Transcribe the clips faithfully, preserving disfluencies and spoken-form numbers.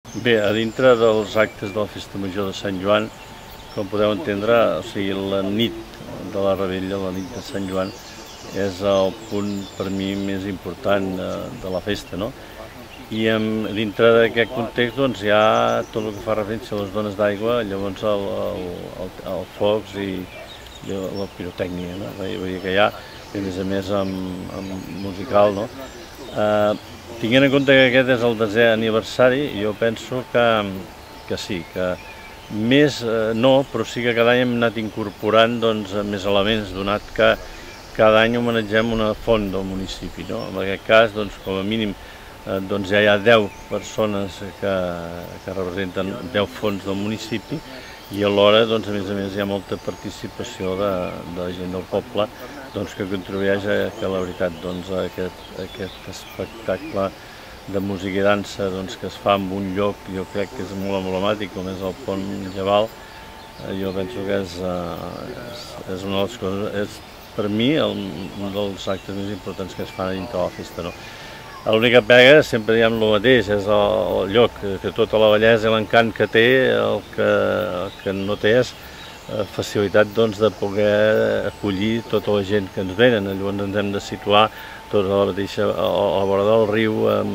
Bé, a dintre dels actes de la Festa Major de Sant Joan, com podeu entendre, o sigui, la nit de la Revetlla, la nit de Sant Joan, és el punt per mi més important de, de la festa, no? I en, dintre d'aquest context doncs, hi ha tot el que fa referència a les dones d'aigua, llavors el, el, el, el focs i, i la pirotècnia, no? Vull dir que hi ha, a més a més, amb, amb musical, no? Eh, Tinguent en compte que aquest és el desè aniversari, jo penso que, que sí, que més eh, no, però sí que cada any hem anat incorporant doncs, més elements, donat que cada any homenatgem una font del municipi, no? En aquest cas, doncs, com a mínim, eh, doncs, ja hi ha deu persones que, que representen deu fonts del municipi i alhora, doncs, a més a més, hi ha molta participació de, de la gent del poble doncs, que contribueix a que la veritat doncs, aquest, aquest espectacle de música i dansa doncs, que es fa en un lloc, jo crec que és molt emblemàtic, com és el Pont Lleval, eh, jo penso que és, eh, és, és una de les coses, és per mi el, un dels actes més importants que es fan dintre de la festa. No? L'única pega, sempre diem el mateix, és el, el lloc, que tota la bellesa i l'encant que té, el que, el que no té és facilitat doncs, de poder acollir tota la gent que ens venen. Llavors ens hem de situar tots a la mateixa, a la vora del riu,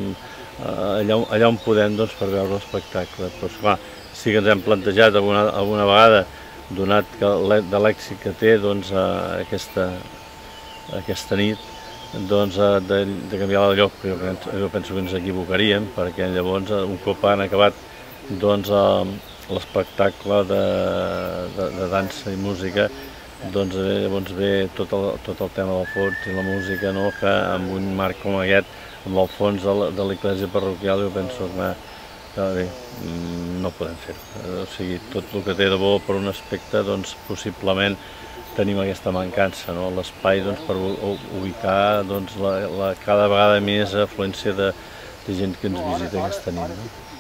allà, allà on podem doncs, per veure l'espectacle. Però esclar, sí que ens hem plantejat alguna, alguna vegada, donat que de l'èxit que té doncs, aquesta, aquesta nit, doncs, de, de canviar el lloc, però jo, jo penso que ens equivocaríem, perquè llavors un cop han acabat doncs, l'espectacle de, de, de dansa i música, doncs llavors ve tot el, tot el tema del fons i la música, no? Que amb un marc com aquest, amb el fons de, de l'església parroquial, jo penso que, que bé, no podem fer-ho. O sigui, tot el que té de bo per un aspecte, doncs possiblement tenim aquesta mancança, no? L'espai doncs, per ubicar doncs, la, la, cada vegada més afluència de, de gent que ens visita aquesta nit. No?